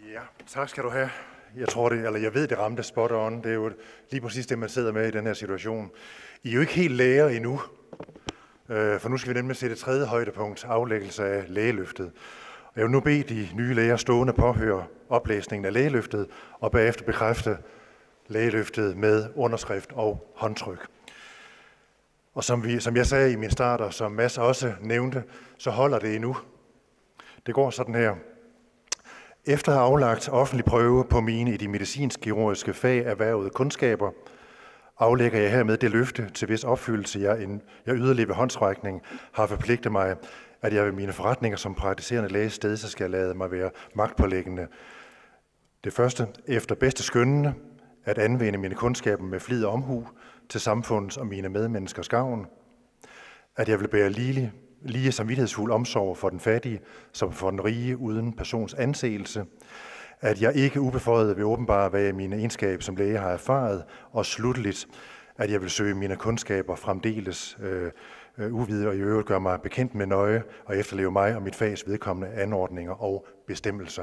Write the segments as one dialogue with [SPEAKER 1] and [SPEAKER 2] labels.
[SPEAKER 1] Ja, tak skal du have. Jeg ved, det ramte spot on. Det er jo lige præcis det, man sidder med i den her situation. I er jo ikke helt læger endnu, for nu skal vi nemlig se det tredje højdepunkt, aflæggelse af lægeløftet. Jeg vil nu bede de nye læger stående påhøre oplæsningen af lægeløftet, og bagefter bekræfte lægeløftet med underskrift og håndtryk. Og som jeg sagde i min start, og som Mads også nævnte, så holder det endnu. Det går sådan her. Efter at have aflagt offentlig prøve på mine i de medicinsk-kirurgiske fag erhvervede kundskaber, aflægger jeg hermed det løfte, til hvis opfyldelse jeg yderligere ved håndsrækning har forpligtet mig, at jeg ved mine forretninger som praktiserende læge så skal lade mig være magtpålæggende. Det første, efter bedste skønnende, at anvende mine kundskaber med flid og omhu til samfundets og mine medmenneskers gavn, at jeg vil bære lige samvittighedsfuld omsorg for den fattige, som for den rige, uden persons anseelse, at jeg ikke ubeføjet vil åbenbare, hvad jeg mine egenskaber som læge har erfaret, og slutteligt, at jeg vil søge mine kundskaber fremdeles uvidet og i øvrigt gøre mig bekendt med nøje og efterleve mig og mit fags vedkommende anordninger og bestemmelser.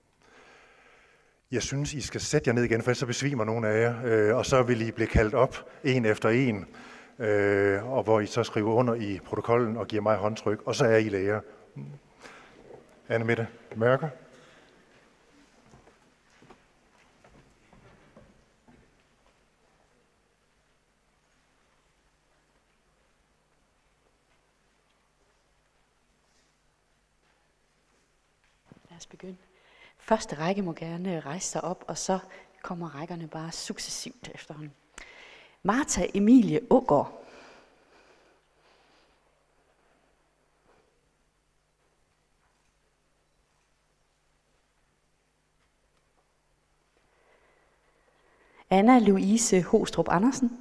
[SPEAKER 1] Jeg synes, I skal sætte jer ned igen, for ellers så besvimer nogle af jer, og så vil I blive kaldt op en efter en, og hvor I så skriver under i protokollen og giver mig håndtryk, og så er I læger. Anne Mette Mørker.
[SPEAKER 2] Lad os begynde. Første række må gerne rejse sig op, og så kommer rækkerne bare successivt efterhånden. Martha Emilie Aagaard. Anna Louise Hostrup Andersen.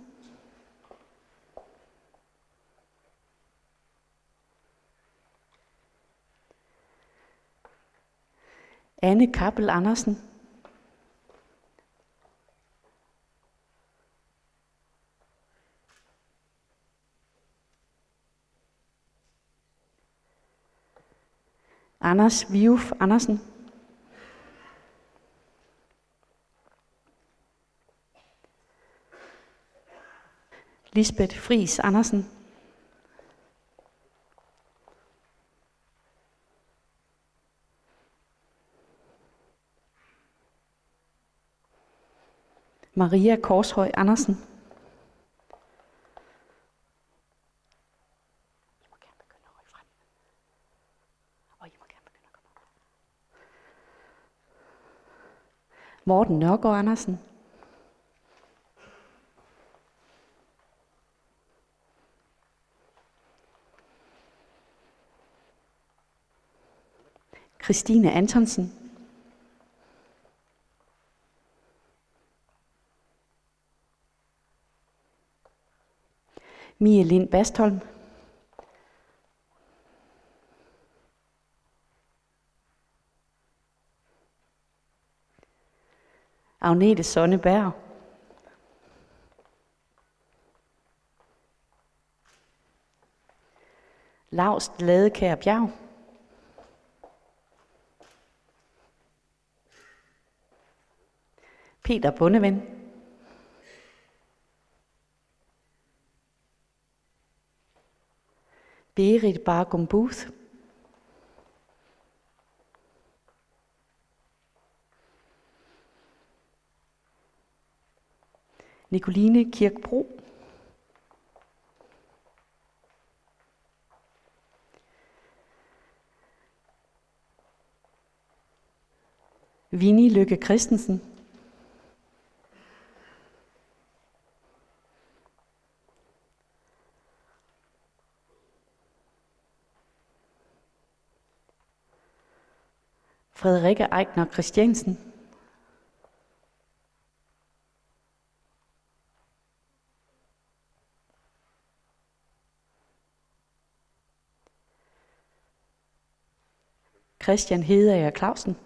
[SPEAKER 2] Anne Kappel Andersen. Anders Viuf Andersen. Lisbeth Friis Andersen. Maria Korshøj Andersen. Morten Nørgaard Andersen. Christine Antonsen. Mie Lind Bastholm. Agnete Sonneberg. Laust Ladekær Bjerg. Peter Bundeven. Berit Bargum Booth. Nicoline Kirkbro. Vinnie Lykke Christensen. Frederikke Eigner Christiansen. Christian Hedeager Clausen.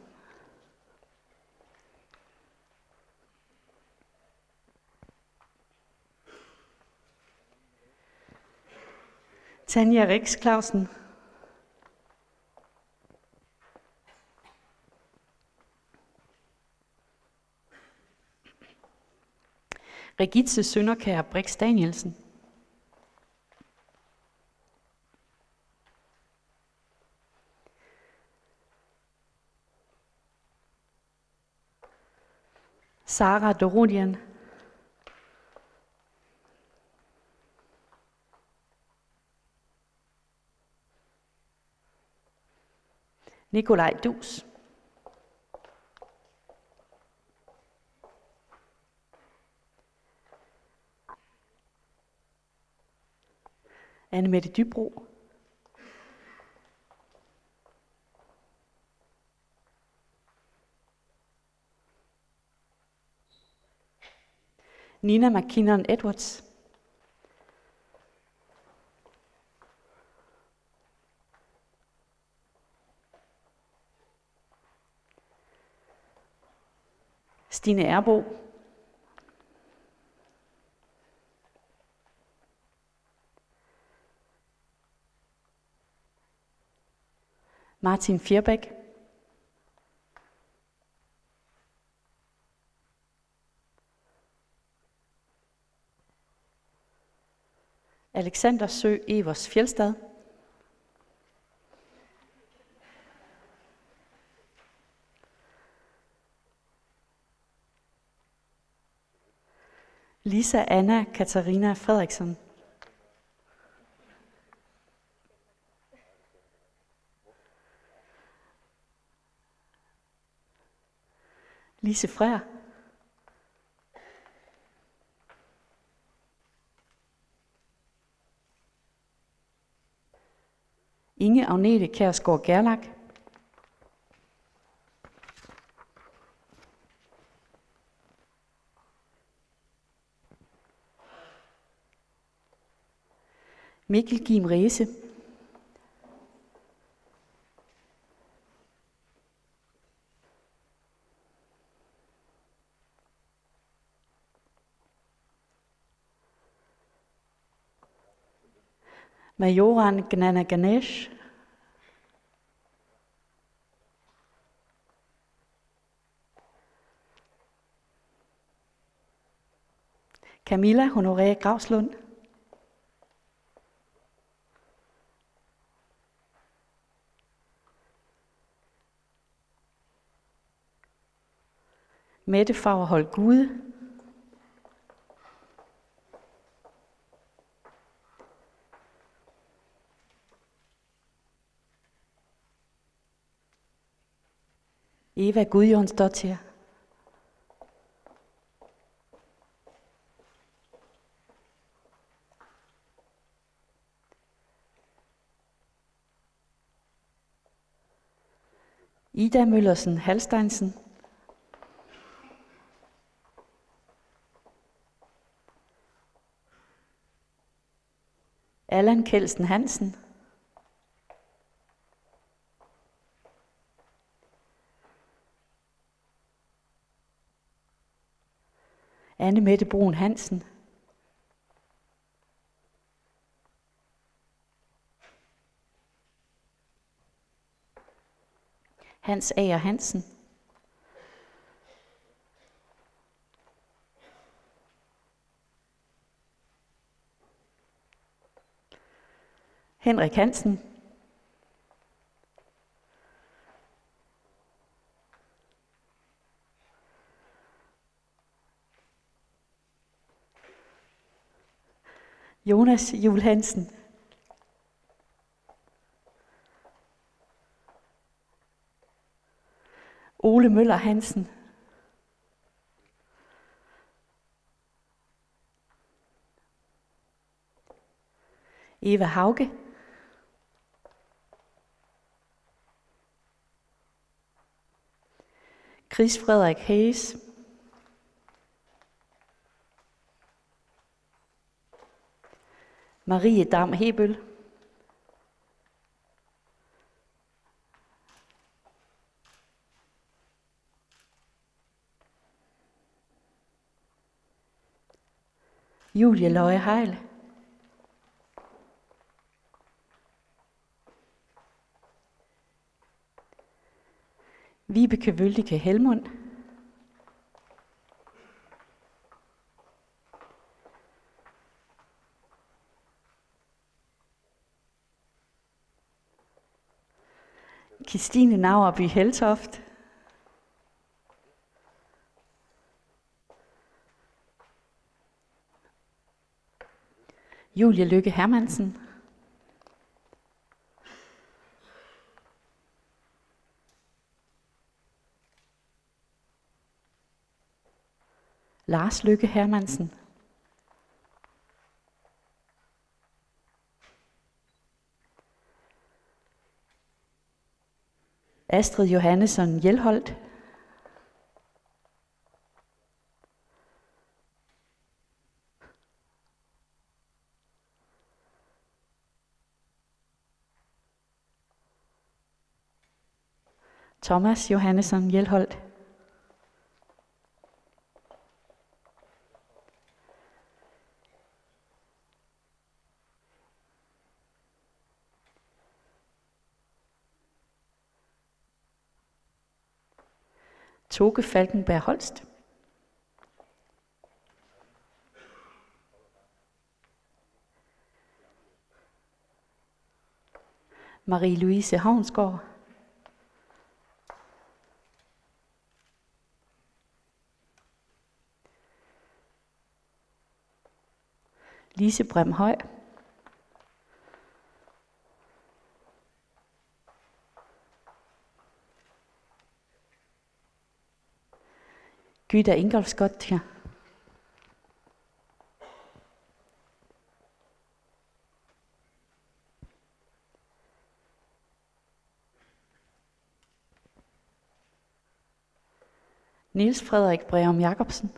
[SPEAKER 2] Tanja Rix Clausen. Regitze Sønderkær Brix Danielsen. Sara Dorodian. Nikolaj Dus. Anne-Mette Dybro. Nina McKinnon Edwards. Stine Erbo. Martin Fjerbæk. Alexander Sø Evers Fjeldstad. Lisa Anna Katarina Frederiksen. Lise Frær. Inge Agnete Kjærsgaard Gerlach. Mikkel Gim Ræse. Majoran Gnana Ganesh. Camilla Honoré Gravslund. Mette Fagerholt Gude. Eva Gudjonsdottir. Ida Møllersen Halsteinsen. Allan Kelsen Hansen. Anne-Mette Brun Hansen. Hans Ager Hansen. Henrik Hansen. Jonas Juel Hansen. Ole Møller Hansen. Eva Hauge. Chris Frederik Hayes. Marie Dam Hebøl. Julie Løje Heil. Vibeke Wøldike Helmund. Kristine Naverby Heltoft. Julie Lykke Hermansen. Lars Lykke Hermansen. Astrid Johannesson Hjelholt. Thomas Johannesson Hjelholt. Toke Falkenberg Holst. Marie-Louise Havnsgaard. Lise Bremhøj. Gyda Ingolfsgottir. Niels Frederik Breum Jacobsen.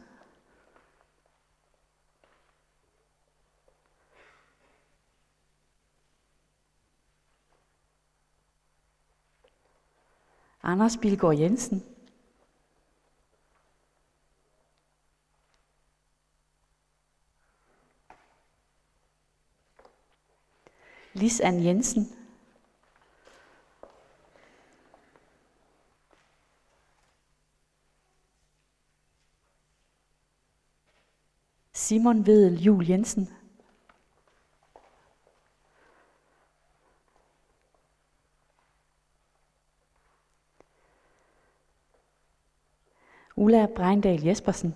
[SPEAKER 2] Anders Bilgaard Jensen. Lis Ann Jensen. Simon Vedel Juel Jensen. Ulla Breindal Jespersen.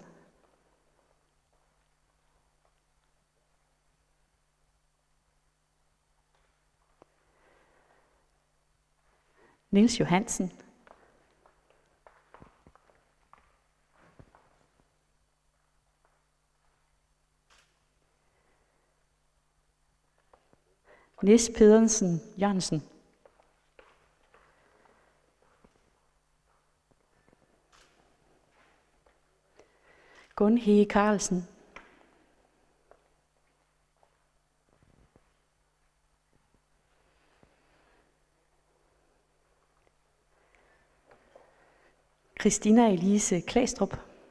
[SPEAKER 2] Niels Johansen. Nis Pedersen Jørgensen. Gun Hege Carlsen. Christina Elise Klæstrup.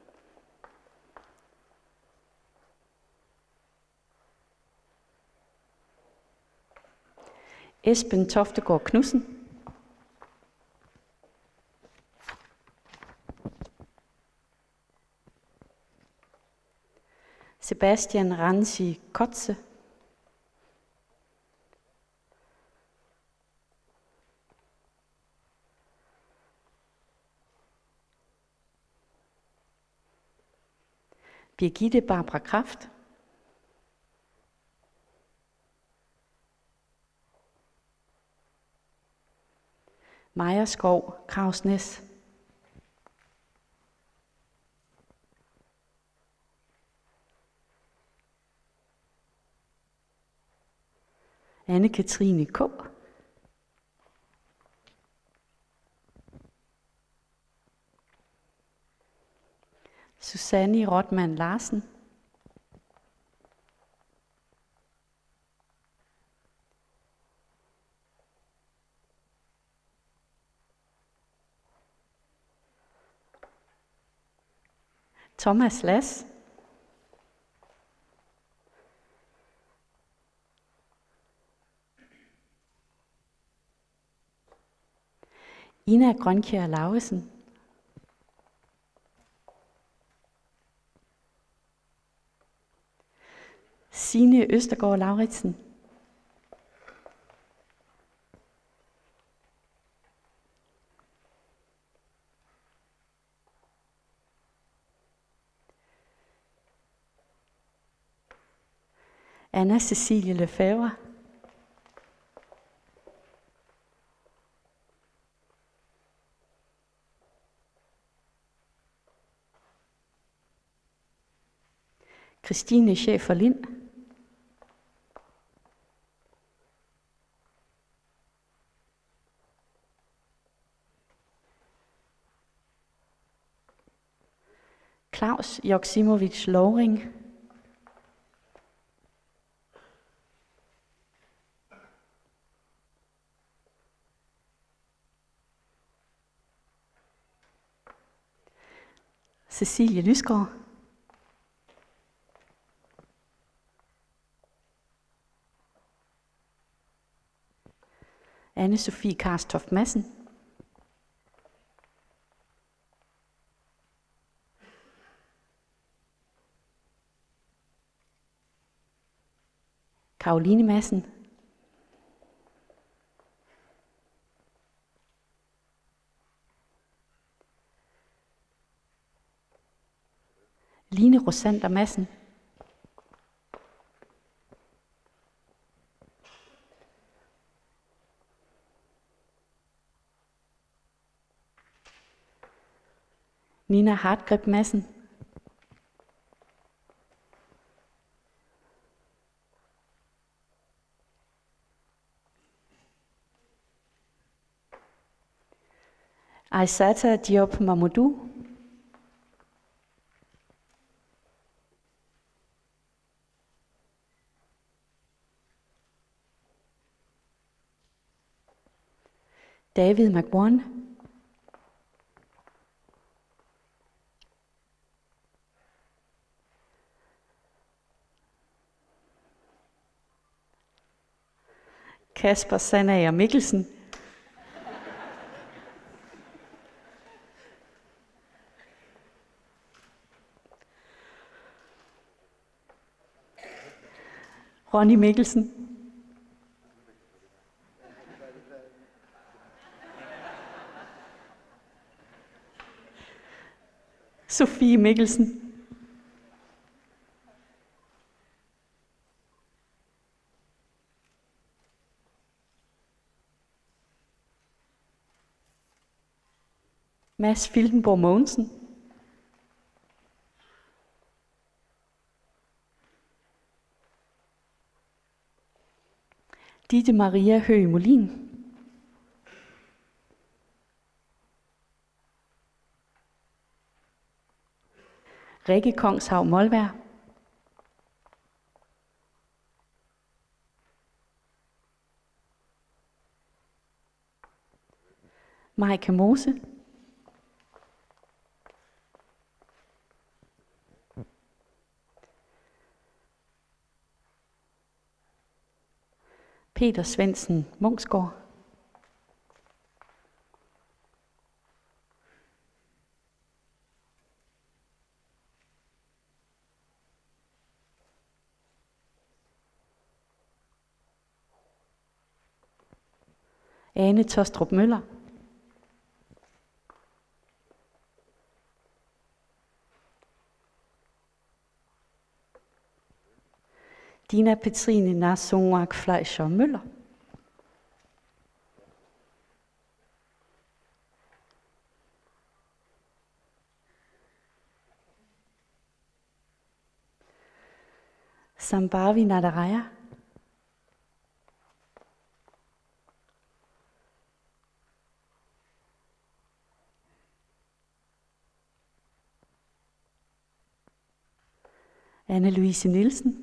[SPEAKER 2] Esben Toftegård Knudsen. Sebastian Ransi Kotze. Birgitte Barbara Kraft. Maja Skov Krausnes. Anne-Katrine K. Susanne Rotman Larsen. Thomas Lass. Ina Grønkjær Laugesen. Signe Østergaard Lauritsen. Anna Cecilie Lefebvre. Christine Schäfer Lind. Claus Joksimovic Lovring. Cecilie Lysgaard. Anne-Sophie Karstoft Madsen. Karoline Madsen. Line Rosander Madsen. Nina Hartgreb Madsen. Aissata Diop Mamadou. David McWan. Kasper Sandager Mikkelsen. Ronny Mikkelsen. Sofie Mikkelsen. Mads Filtenborg Mogensen. Ditte Maria Høgh Molin. Rikke Kongshav Molvær. Majke Mose. Peter Svendsen Munksgaard. Ane Tostrup Møller. Dina Petrine Narsonwak Fleischer Møller. Sambavi Nadaraya. Anne-Louise Nielsen.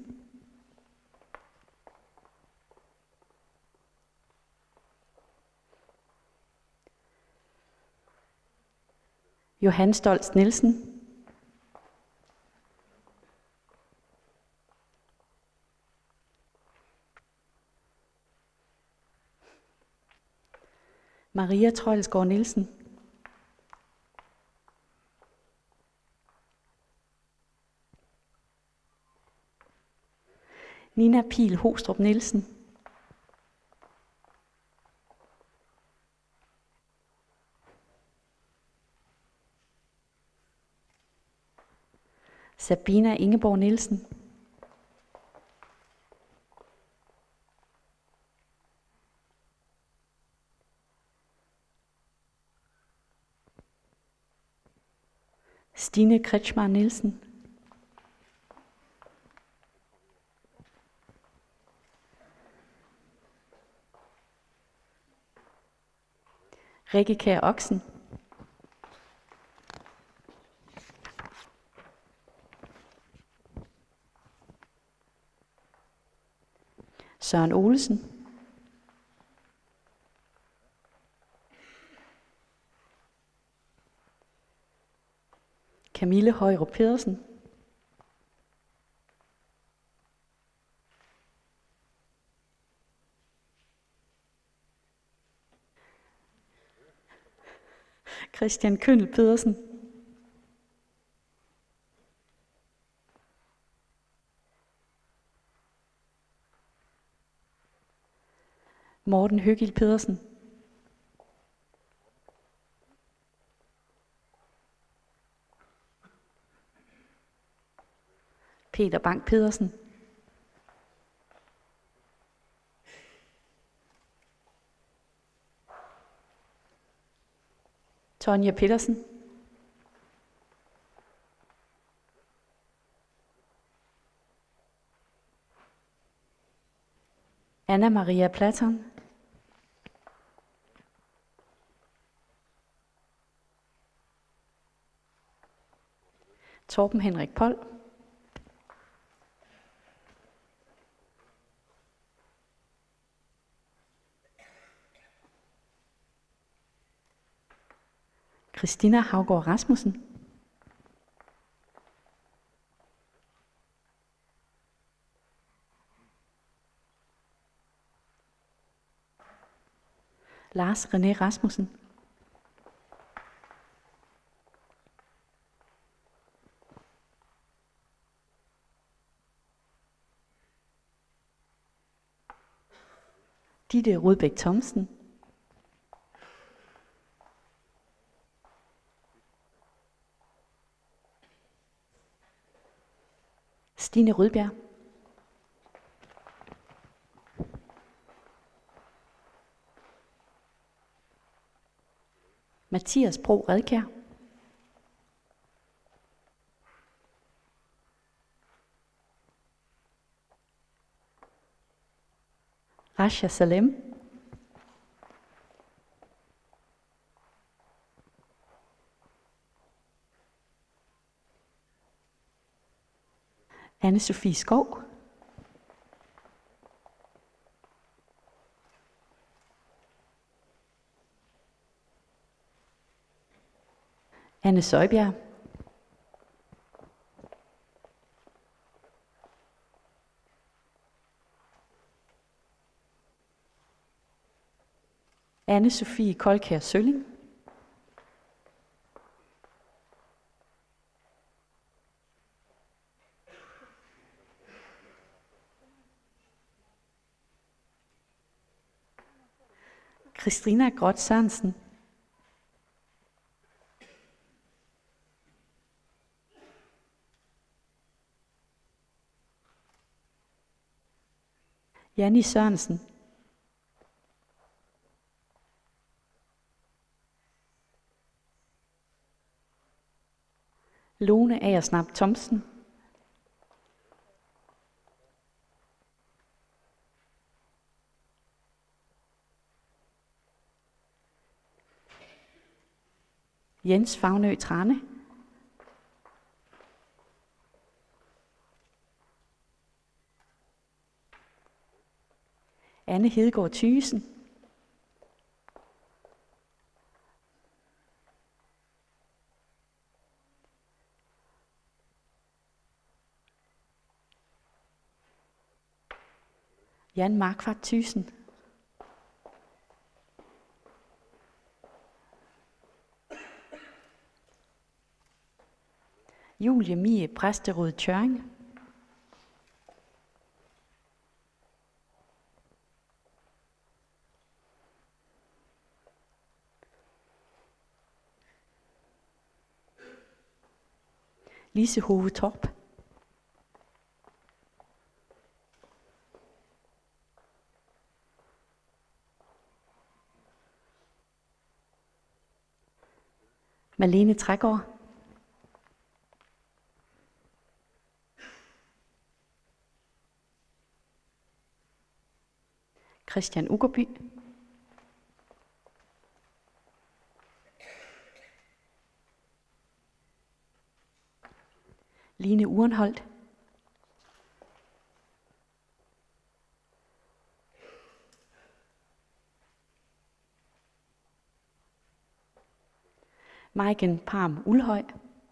[SPEAKER 2] Johan Stoltz Nielsen. Maria Troelsgaard Nielsen. Nina Pihl Hostrup Nielsen. Sabina Ingeborg Nielsen. Stine Kretschmar Nielsen. Rikke Kjær Oksen. Søren Olesen. Camille Højrup Pedersen. Christian Køndel Pedersen. Morten Høgild Pedersen. Peter Bang Pedersen. Tonja Petersen. Anna Maria Platon. Torben Henrik Pold. Christina Havgård Rasmussen. Lars René Rasmussen. Ditte Rudbæk Thomsen. Stine Rydbjerg. Mathias Bro Redkjær. Rasha Salem. Anne-Sophie Skov. Anne Søjbjerg. Anne-Sophie Koldkjær Sølling. Christina Grot Sørensen. Janni Sørensen. Lone Agersnap Thomsen. Jens Fagnø Trane. Anne Hedegaard Thygesen. Jan Markvart Thyssen. Julie Mie Præsterud Tjørring. Lise Hove Torp. Malene Trægaard. Christian Ugerby. Line Urenholdt. Maiken Parm Uldhøj.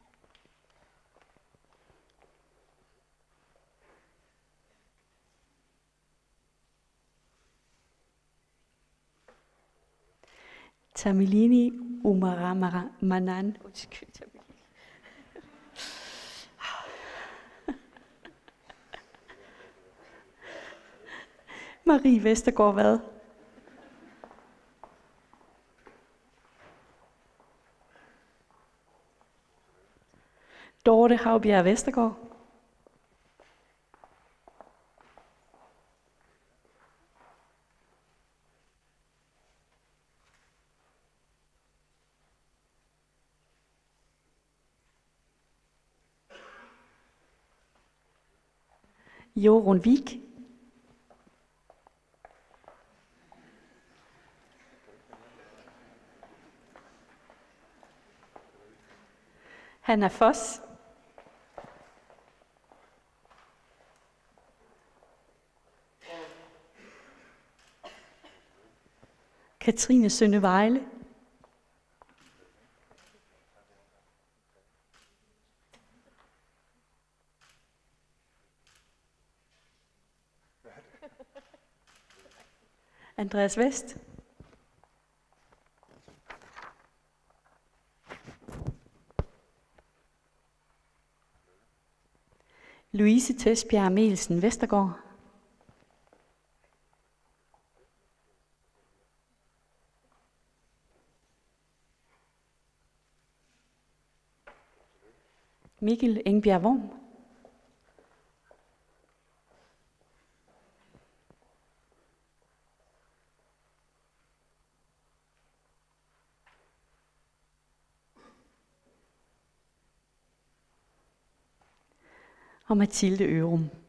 [SPEAKER 2] Tamilini Umaramanan. Marie Vestergaard Vad. Dorte Havbjerg Vestergaard. Jorun Vik. Hanna Foss. Katrine Sønne Vejle. Andreas Vest. Louise Tøsbjerg Melsen Vestergaard. Mikkel Engbjerg Worm. Og Mathilde Ørum.